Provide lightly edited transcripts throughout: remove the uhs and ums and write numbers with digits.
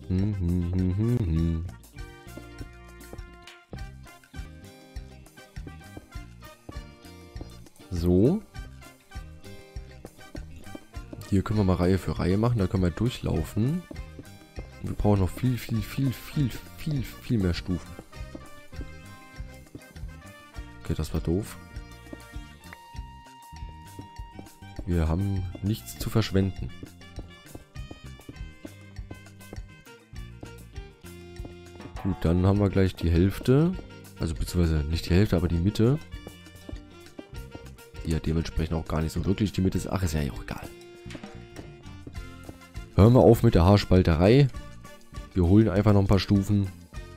So. Hier können wir mal Reihe für Reihe machen. Da können wir durchlaufen. Wir brauchen noch viel mehr Stufen. Okay, das war doof. Wir haben nichts zu verschwenden. Gut, dann haben wir gleich die Hälfte. Also beziehungsweise nicht die Hälfte, aber die Mitte. Die ja dementsprechend auch gar nicht so wirklich die Mitte ist. Ach, ist ja auch egal. Hören wir auf mit der Haarspalterei. Wir holen einfach noch ein paar Stufen.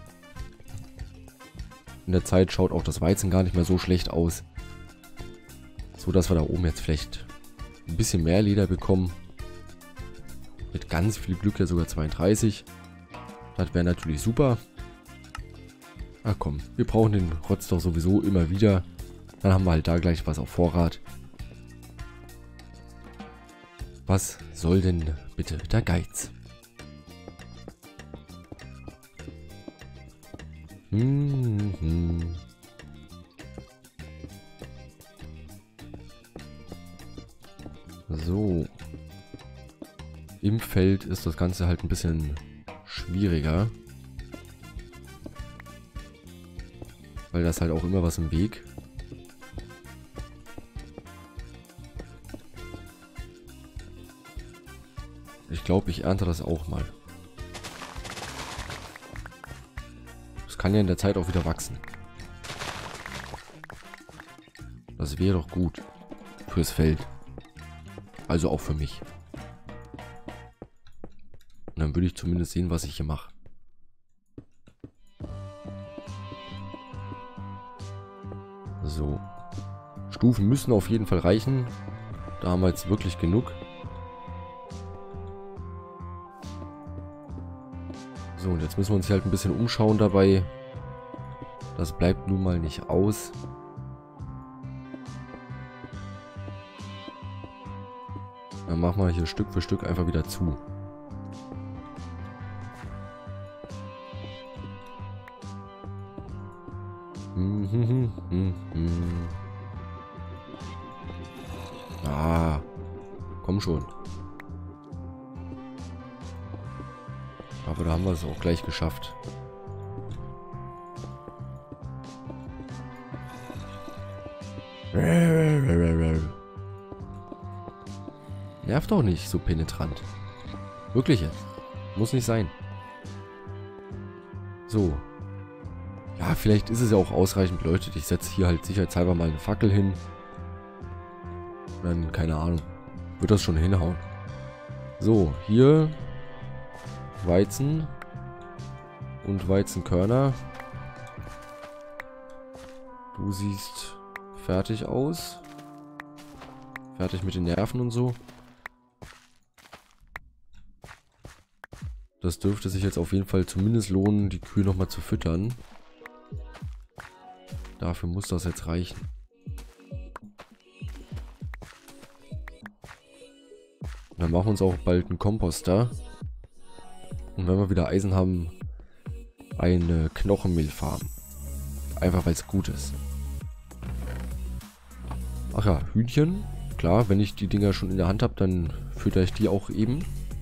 In der Zeit schaut auch das Weizen gar nicht mehr so schlecht aus. So, dass wir da oben jetzt vielleicht ein bisschen mehr Leder bekommen. Mit ganz viel Glück ja sogar 32. Das wäre natürlich super. Ach komm, wir brauchen den Rotz doch sowieso immer wieder. Dann haben wir halt da gleich was auf Vorrat. Was soll denn bitte der Geiz? So. Im Feld ist das Ganze halt ein bisschen schwieriger. Weil das halt auch immer was im Weg. Ich glaube, ich ernte das auch mal. Das kann ja in der Zeit auch wieder wachsen. Das wäre doch gut. Fürs Feld. Also auch für mich. Und dann würde ich zumindest sehen, was ich hier mache. So. Stufen müssen auf jeden Fall reichen. Da haben wir jetzt wirklich genug. So, und jetzt müssen wir uns hier halt ein bisschen umschauen dabei. Das bleibt nun mal nicht aus. Dann machen wir hier Stück für Stück einfach wieder zu. Ah, komm schon. Aber da haben wir es auch gleich geschafft. Nervt doch nicht so penetrant. Wirklich jetzt. Muss nicht sein. So. Ja, vielleicht ist es ja auch ausreichend beleuchtet. Ich setze hier halt sicherheitshalber mal eine Fackel hin. Und dann, keine Ahnung. Wird das schon hinhauen. So, hier Weizen und Weizenkörner. Du siehst fertig aus. Fertig mit den Nerven und so. Das dürfte sich jetzt auf jeden Fall zumindest lohnen, die Kühe nochmal zu füttern. Dafür muss das jetzt reichen. Dann machen wir uns auch bald einen Komposter. Und wenn wir wieder Eisen haben, eine Knochenmehlfarm. Einfach weil es gut ist. Ach ja, Hühnchen. Klar, wenn ich die Dinger schon in der Hand habe, dann fütter ich die auch eben.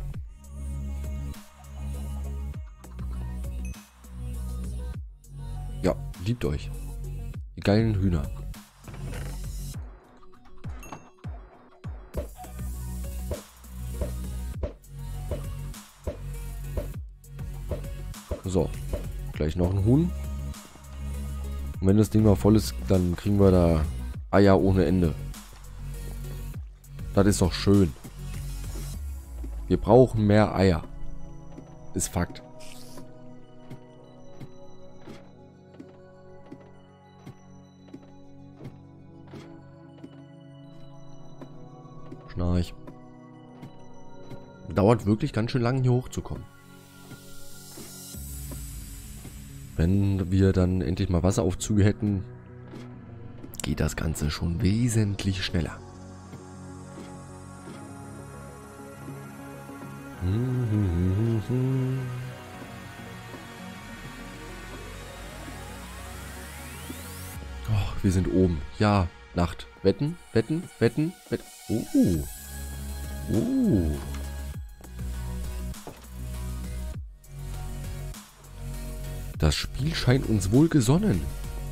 Ja, liebt euch. Die geilen Hühner. So, gleich noch ein Huhn. Und wenn das Ding mal voll ist, dann kriegen wir da Eier ohne Ende. Das ist doch schön. Wir brauchen mehr Eier. Ist Fakt. Schnarch. Dauert wirklich ganz schön lang, hier hochzukommen. Wenn wir dann endlich mal Wasseraufzüge hätten, geht das Ganze schon wesentlich schneller. wir sind oben. Ja, Nacht. Wetten, wetten, wetten, wetten. Das Spiel scheint uns wohl gesonnen.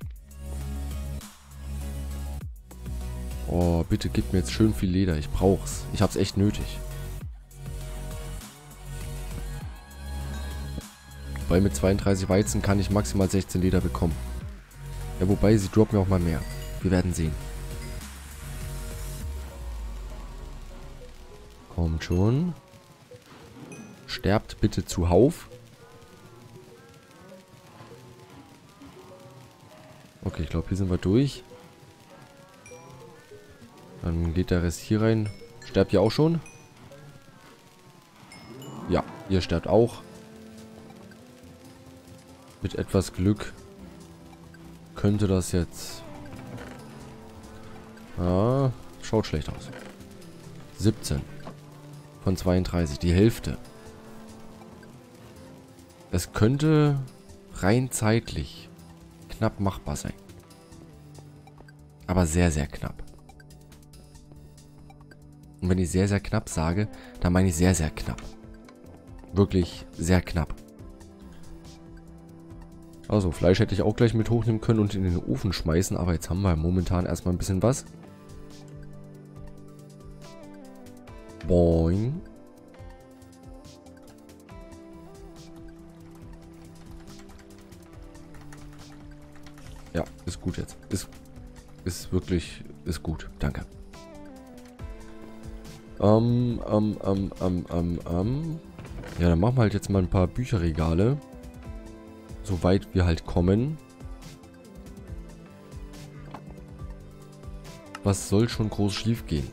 Oh, bitte gib mir jetzt schön viel Leder. Ich brauch's. Ich hab's echt nötig. Weil mit 32 Weizen kann ich maximal 16 Leder bekommen. Ja, wobei, sie droppen mir auch mal mehr. Wir werden sehen. Kommt schon. Sterbt bitte zuhauf. Okay, ich glaube, hier sind wir durch. Dann geht der Rest hier rein. Sterbt ihr auch schon? Ja, ihr sterbt auch. Mit etwas Glück könnte das jetzt... Ah, schaut schlecht aus. 17 von 32, die Hälfte. Es könnte rein zeitlich knapp machbar sein. Aber sehr, sehr knapp. Und wenn ich sehr, sehr knapp sage, dann meine ich sehr, sehr knapp. Wirklich sehr knapp. Also, Fleisch hätte ich auch gleich mit hochnehmen können und in den Ofen schmeißen, aber jetzt haben wir momentan erstmal ein bisschen was. Boing. Ja, ist gut jetzt. Ist wirklich, ist gut. Danke. Ja, dann machen wir halt jetzt mal ein paar Bücherregale. Soweit wir halt kommen. Was soll schon groß schief gehen?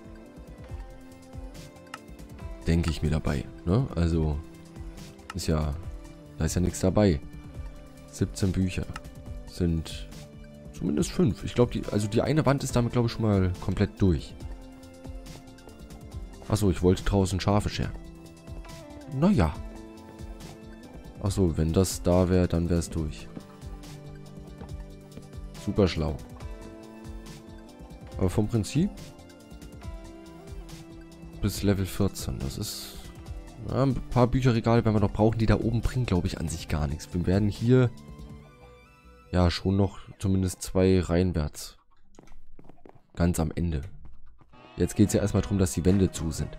Denke ich mir dabei. Ne? Also, ist ja, da ist ja nichts dabei. 17 Bücher sind zumindest 5. Ich glaube, die eine Wand ist damit, glaube ich, schon mal komplett durch. Achso, ich wollte draußen Schafe scheren. Naja. Achso, wenn das da wäre, dann wäre es durch. Super schlau. Aber vom Prinzip bis Level 14. Das ist... Ja, ein paar Bücherregale werden wir noch brauchen. Die da oben bringen, glaube ich, an sich gar nichts. Wir werden hier ja schon noch zumindest 2 reinwärts. Ganz am Ende. Jetzt geht es ja erstmal darum, dass die Wände zu sind.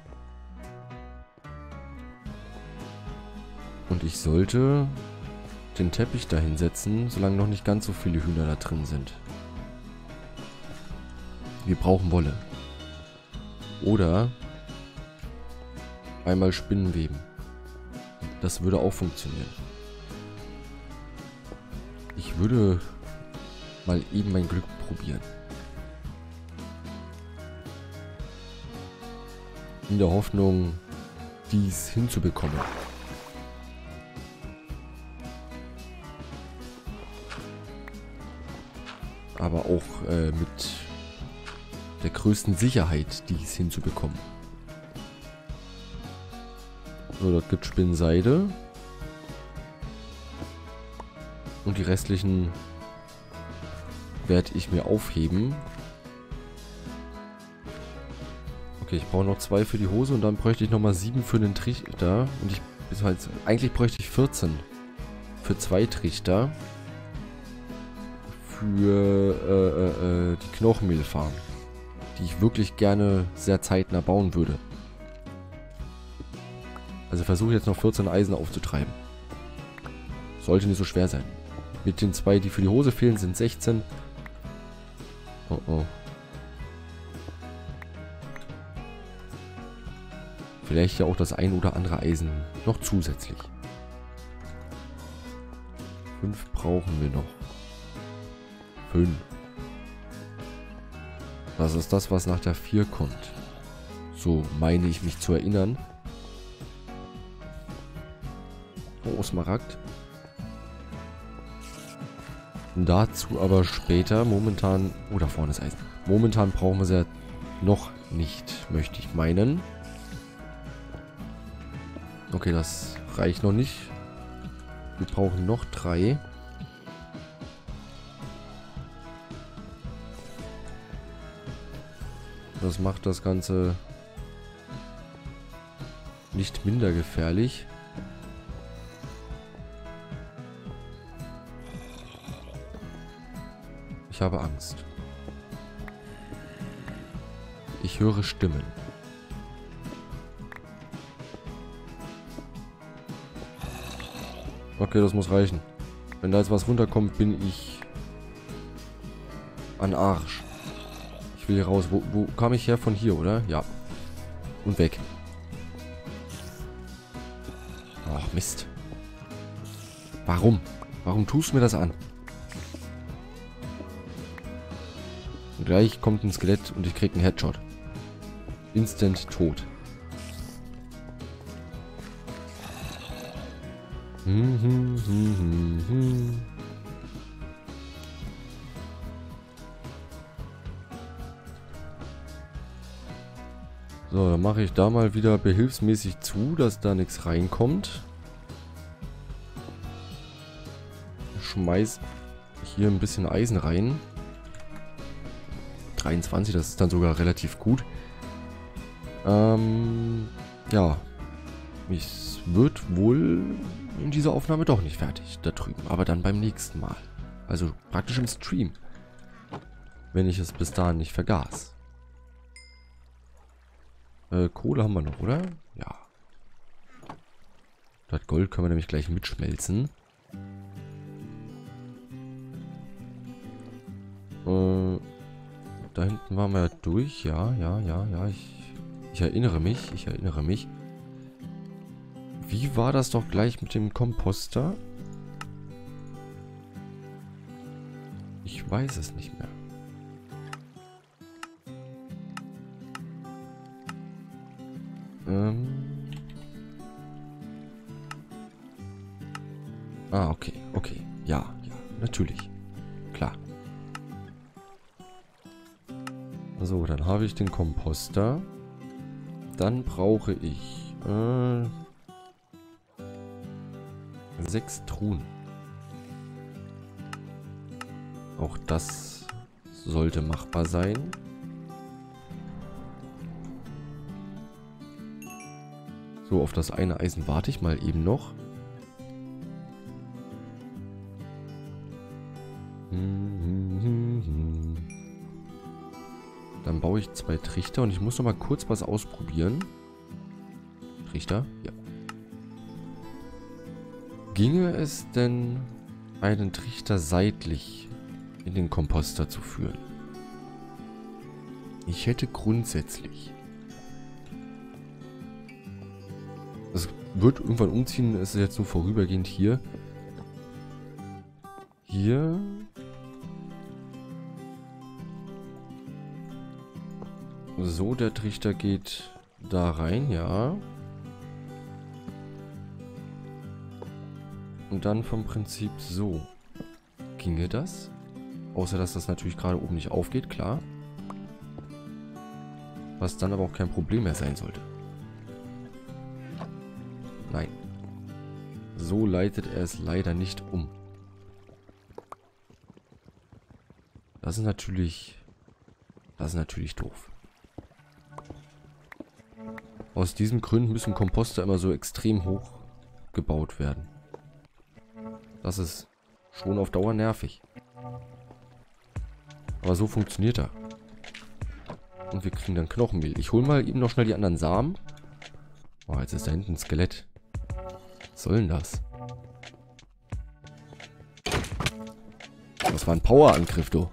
Und ich sollte den Teppich da hinsetzen, solange noch nicht ganz so viele Hühner da drin sind. Wir brauchen Wolle. Oder einmal Spinnen weben. Das würde auch funktionieren. Ich würde mal eben mein Glück probieren. In der Hoffnung, dies hinzubekommen. Aber auch mit der größten Sicherheit, dies hinzubekommen. So, dort gibt es Spinnseide. Und die restlichen werde ich mir aufheben. Okay, ich brauche noch 2 für die Hose und dann bräuchte ich nochmal 7 für den Trichter. Und eigentlich bräuchte ich 14 für 2 Trichter. Für die Knochenmehlfarm, die ich wirklich gerne sehr zeitnah bauen würde. Also versuche jetzt noch 14 Eisen aufzutreiben. Sollte nicht so schwer sein. Mit den 2, die für die Hose fehlen, sind 16. Oh oh. Vielleicht ja auch das ein oder andere Eisen noch zusätzlich. 5 brauchen wir noch. 5. Das ist das, was nach der 4 kommt. So meine ich mich zu erinnern. Oh, Smaragd. Dazu aber später. Momentan... Oh, da vorne ist Eisen. Momentan brauchen wir sie ja noch nicht, möchte ich meinen. Okay, das reicht noch nicht. Wir brauchen noch 3. Das macht das Ganze nicht minder gefährlich. Ich habe Angst. Ich höre Stimmen. Okay, das muss reichen. Wenn da jetzt was runterkommt, bin ich an Arsch. Ich will hier raus. Wo kam ich her? Von hier, oder? Ja. Und weg. Ach, Mist. Warum? Warum tust du mir das an? Und gleich kommt ein Skelett und ich krieg einen Headshot. Instant tot. So, dann mache ich da mal wieder behilfsmäßig zu, dass da nichts reinkommt. Schmeiß hier ein bisschen Eisen rein. 23, das ist dann sogar relativ gut. Ja. Es wird wohl in dieser Aufnahme doch nicht fertig, da drüben. Aber dann beim nächsten Mal. Also praktisch im Stream. Wenn ich es bis dahin nicht vergaß. Kohle haben wir noch, oder? Ja. Das Gold können wir nämlich gleich mitschmelzen. Da hinten waren wir durch. Ja. Ich erinnere mich. Wie war das doch gleich mit dem Komposter? Ich weiß es nicht mehr. Okay. Ja, natürlich. Klar. So, dann habe ich den Komposter. Dann brauche ich 6 Truhen. Auch das sollte machbar sein. So, auf das eine Eisen warte ich mal eben noch. Dann baue ich 2 Trichter und ich muss noch mal kurz was ausprobieren. Trichter? Ja. Ginge es denn, einen Trichter seitlich in den Komposter zu führen? Ich hätte grundsätzlich. Es wird irgendwann umziehen, es ist jetzt nur vorübergehend hier. Hier. So, der Trichter geht da rein, ja. Und dann vom Prinzip so. Ginge das? Außer, dass das natürlich gerade oben nicht aufgeht, klar. Was dann aber auch kein Problem mehr sein sollte. Nein. So leitet er es leider nicht um. Das ist natürlich doof. Aus diesen Gründen müssen Komposter immer so extrem hoch gebaut werden. Das ist schon auf Dauer nervig. Aber so funktioniert er. Und wir kriegen dann Knochenmehl. Ich hole mal eben noch schnell die anderen Samen. Oh, jetzt ist da hinten ein Skelett. Was soll denn das? Das war ein Powerangriff, du.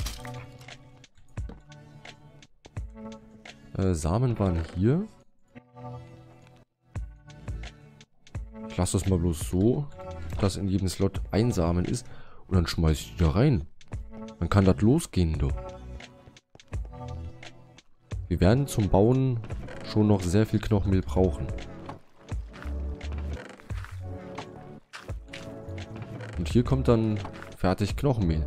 Samen waren hier. Ich lasse das mal bloß so, dass in jedem Slot ein Samen ist. Und dann schmeiße ich die da rein. Dann kann das losgehen, du. Wir werden zum Bauen schon noch sehr viel Knochenmehl brauchen. Und hier kommt dann fertig Knochenmehl.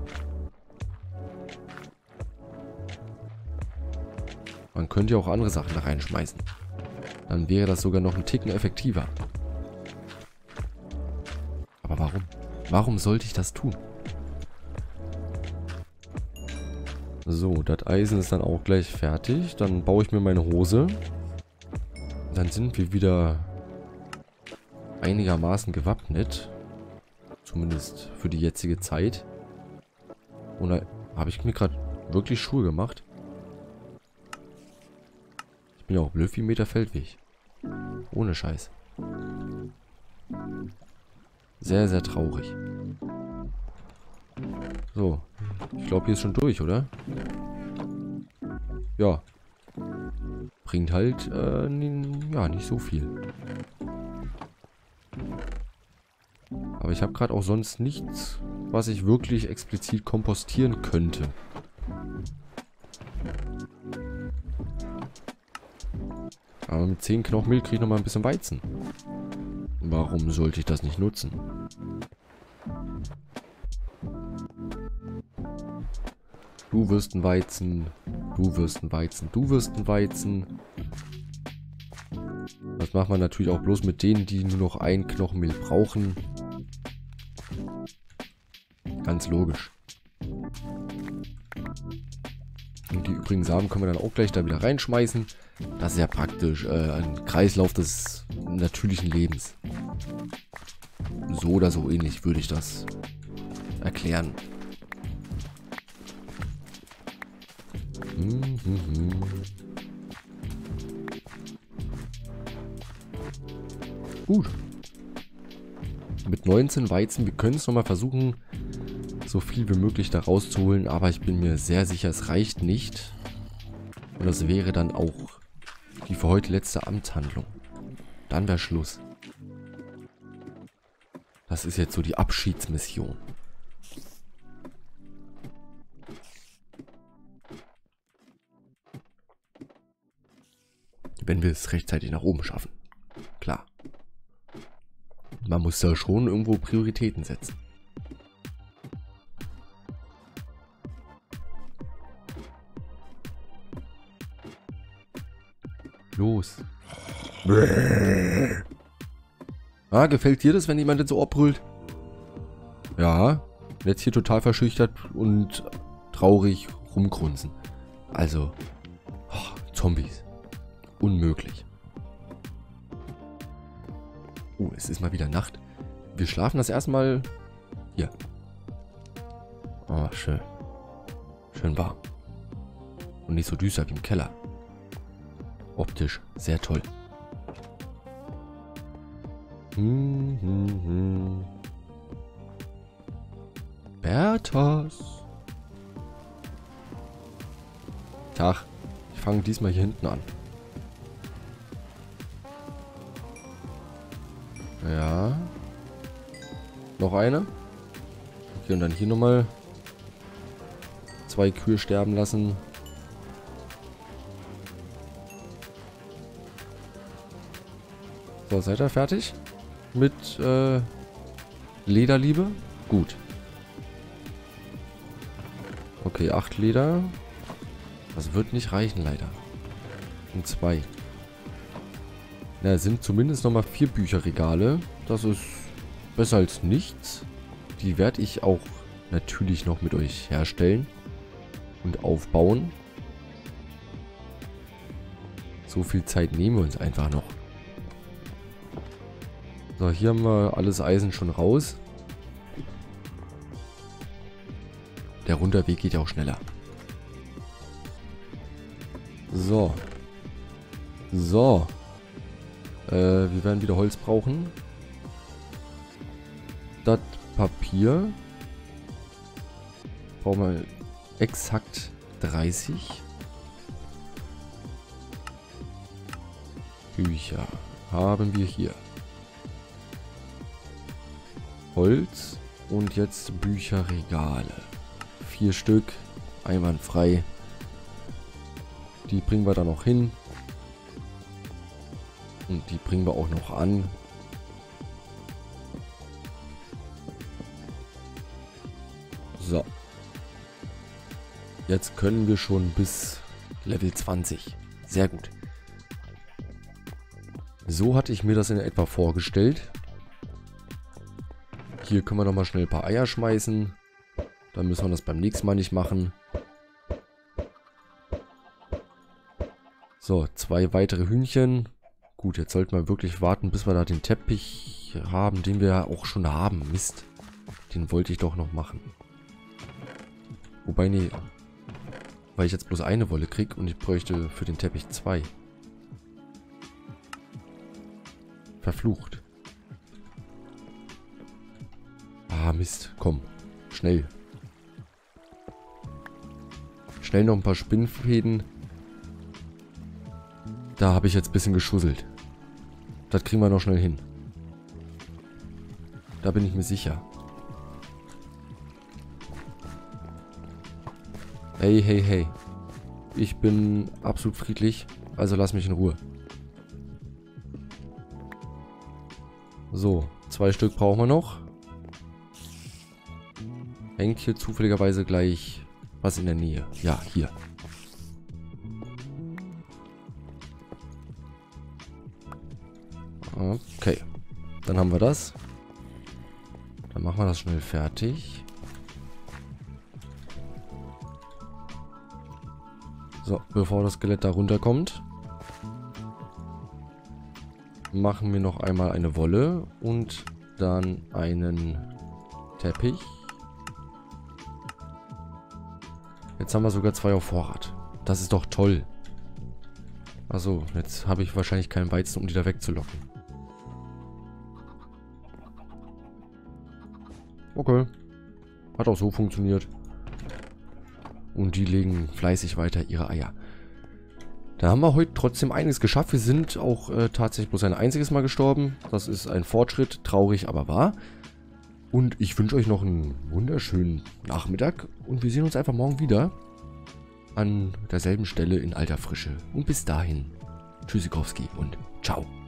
Man könnte ja auch andere Sachen da reinschmeißen. Dann wäre das sogar noch ein Ticken effektiver. Aber warum? Warum sollte ich das tun? So, das Eisen ist dann auch gleich fertig. Dann baue ich mir meine Hose. Dann sind wir wieder einigermaßen gewappnet. Zumindest für die jetzige Zeit. Oder habe ich mir gerade wirklich Schuhe gemacht? Ich bin ja auch blöd wie Meter Feldweg. Ohne Scheiß. Sehr, sehr traurig. So. Ich glaube, hier ist schon durch, oder? Ja. Bringt halt, ja, nicht so viel. Aber ich habe gerade auch sonst nichts, was ich wirklich explizit kompostieren könnte. Aber mit 10 Knochenmehl kriege ich nochmal ein bisschen Weizen. Warum sollte ich das nicht nutzen? Du wirst ein Weizen, du wirst ein Weizen, du wirst ein Weizen. Das macht man natürlich auch bloß mit denen, die nur noch ein Knochenmehl brauchen. Ganz logisch. Und die übrigen Samen können wir dann auch gleich da wieder reinschmeißen. Das ist ja praktisch ein Kreislauf des natürlichen Lebens. So oder so ähnlich würde ich das erklären. Gut. Mit 19 Weizen, wir können es nochmal versuchen, so viel wie möglich da rauszuholen, aber ich bin mir sehr sicher, es reicht nicht. Und das wäre dann auch die für heute letzte Amtshandlung. Dann wäre Schluss. Das ist jetzt so die Abschiedsmission. Wenn wir es rechtzeitig nach oben schaffen. Klar. Man muss da schon irgendwo Prioritäten setzen. Los. Ah, gefällt dir das, wenn jemand jetzt so abbrüllt? Ja. Jetzt hier total verschüchtert und traurig rumgrunzen. Also. Zombies. Unmöglich. Es ist mal wieder Nacht. Wir schlafen das erstmal hier. Oh, schön. Schön warm. Und nicht so düster wie im Keller. Optisch sehr toll. Berthas. Tag. Ich fange diesmal hier hinten an. Ja. Noch eine. Okay, und dann hier nochmal 2 Kühe sterben lassen. So, seid ihr fertig? Mit Lederliebe? Gut. Okay, 8 Leder. Das wird nicht reichen, leider. Und 2. Na, es sind zumindest nochmal 4 Bücherregale. Das ist besser als nichts. Die werde ich auch natürlich noch mit euch herstellen und aufbauen. So viel Zeit nehmen wir uns einfach noch. So, hier haben wir alles Eisen schon raus. Der Runterweg geht ja auch schneller. So. So. Wir werden wieder Holz brauchen. Das Papier. Brauchen wir exakt 30. Bücher haben wir hier. Holz und jetzt Bücherregale. 4 Stück, einwandfrei. Die bringen wir da noch hin. Und die bringen wir auch noch an. So. Jetzt können wir schon bis Level 20. Sehr gut. So hatte ich mir das in etwa vorgestellt. Hier können wir nochmal schnell ein paar Eier schmeißen. Dann müssen wir das beim nächsten Mal nicht machen. So, 2 weitere Hühnchen. Gut, jetzt sollten wir wirklich warten, bis wir da den Teppich haben, den wir ja auch schon haben. Mist. Den wollte ich doch noch machen. Wobei, nee. Weil ich jetzt bloß eine Wolle kriege und ich bräuchte für den Teppich 2. Verflucht. Ah, Mist. Komm. Schnell. Schnell noch ein paar Spinnfäden. Da habe ich jetzt ein bisschen geschusselt. Das kriegen wir noch schnell hin. Da bin ich mir sicher. Hey, hey, hey. Ich bin absolut friedlich, also lass mich in Ruhe. So, 2 Stück brauchen wir noch. Hängt hier zufälligerweise gleich was in der Nähe. Ja, hier. Okay. Dann haben wir das. Dann machen wir das schnell fertig. So, bevor das Skelett da runterkommt, machen wir noch einmal eine Wolle und dann einen Teppich. Jetzt haben wir sogar 2 auf Vorrat. Das ist doch toll. Also, jetzt habe ich wahrscheinlich keinen Weizen, um die da wegzulocken. Okay. Hat auch so funktioniert. Und die legen fleißig weiter ihre Eier. Da haben wir heute trotzdem einiges geschafft. Wir sind auch tatsächlich bloß ein einziges Mal gestorben. Das ist ein Fortschritt, traurig, aber wahr. Und ich wünsche euch noch einen wunderschönen Nachmittag. Und wir sehen uns einfach morgen wieder an derselben Stelle in alter Frische. Und bis dahin, Tschüssikowski und ciao.